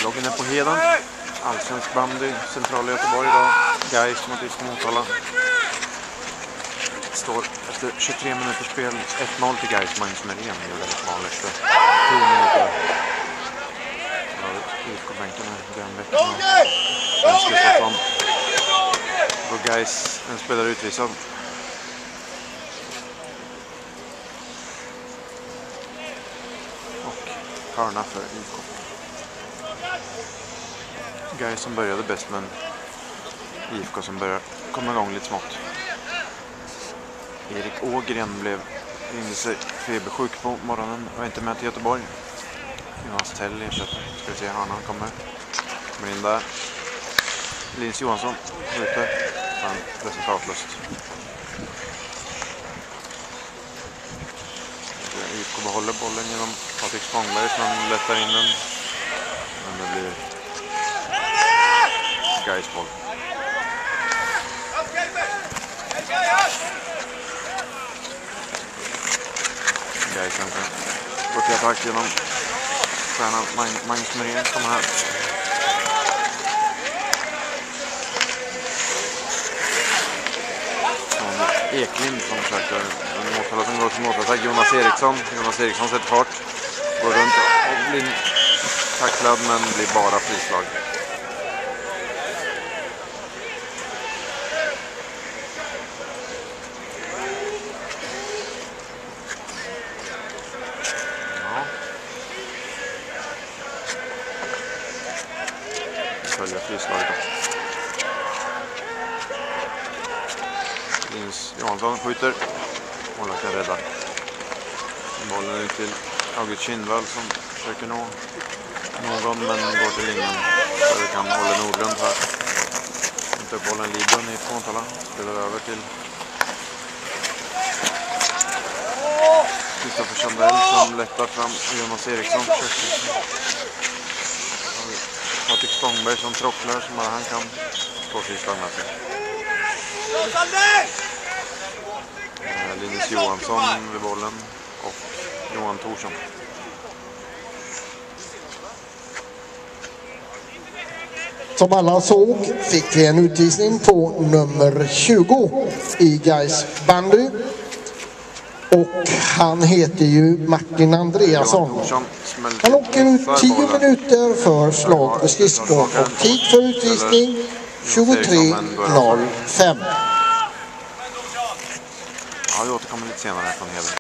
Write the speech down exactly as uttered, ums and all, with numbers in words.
Loggen är på Heden. Allsvensk bandy, centrala Göteborg idag. Gais mot I F K Motala. Står efter tjugotre minuter spel ett noll till Gais. Magnus Merén gjorde ett mål efter tio minuter. Ja, I F K-bänken är den veckan. Gustafsson. Och Gais, en spelare utvisad. Och hörna för I F K. Gais som började bäst, men I F K som börjar komma igång lite smått. Erik Ågren blev ringde sig febersjuk på morgonen och var inte med till Göteborg. Jonas Tell ersätter. Ska vi se, hörnan kommer. Kommer in där. Linus Johansson ute. Han resultatlöst. I F K behåller bollen genom Patrik Spångberg som lättar in den. Men det blir Gais boll. Gais kan gå till attack genom stjärnan Magnus Merén. Kommer här. Eklind som försöker Motala som går till motattack. Jonas Eriksson. Jonas Eriksson sätter fart. Går runt och blir tacklad men blir bara frislag. Ja. Följer frislaget också. Linus Johansson skjuter. Målvakten räddar. Bollen ut till August Kindvall som försöker nå någon men går till linjen. Så vi kan hålla Nordlund här. Inte upp bollen Lidlund i Motala. Spelar över till Kristoffer Sandell som lättar fram Jonas Eriksson. Patrik Spångberg som trocklar som bara han kan få frislag med sig. Linus Johansson vid bollen och Johan Thorsson. Som alla såg fick vi en utvisning på nummer tjugo i Gais bandy. Och han heter ju Martin Andreasson. Han åker ut tio minuter för slag på skridskor och tid för utvisning tjugotre noll fem. Ja, vi återkommer lite senare från Heden.